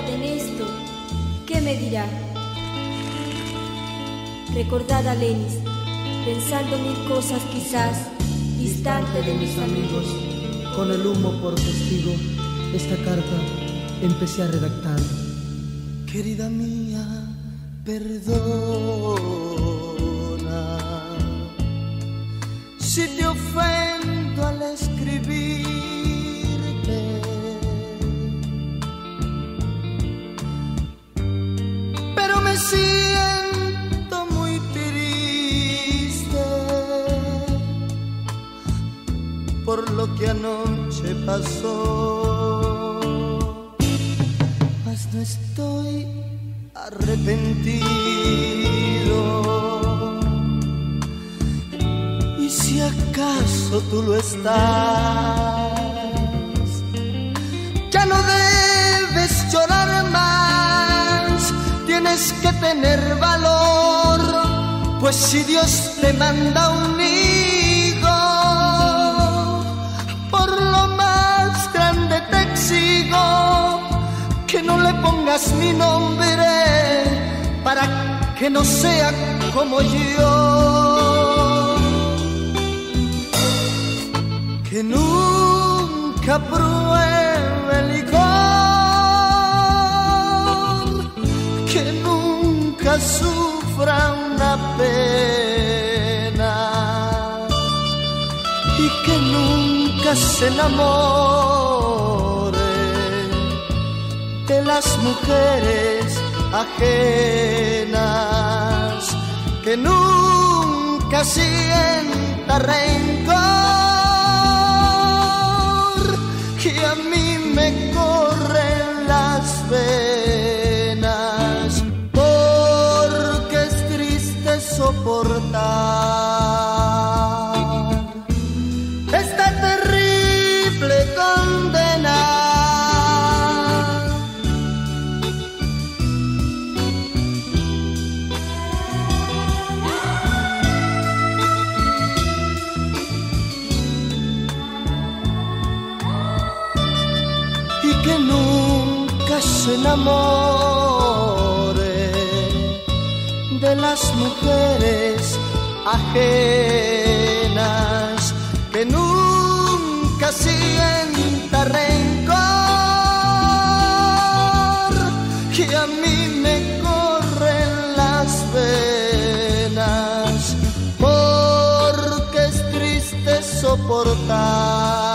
en esto, ¿qué me dirá? Recordad a Lenis, pensando mil cosas quizás, distante de mis amigos. Con el humo por testigo, esta carta empecé a redactar. Querida mía, perdona si te ofendo al escribirte, pero me siento muy triste por lo que anoche pasó, mas no estoy arrepentido. Y si acaso tú lo estás, ya no debes llorar más, tienes que tener valor, pues si Dios te manda un hijo, por lo más grande te exijo que no le pongas mi nombre para que no sea como yo, que nunca pruebe licor, que nunca sufra una pena y que nunca se enamore de las mujeres ajenas, que nunca sienta rencor, que a mí me corren las venas, porque es triste soportar esta terrible condena. Que nunca se enamore de las mujeres ajenas, que nunca sienta rencor, que a mí me corren las venas, porque es triste soportar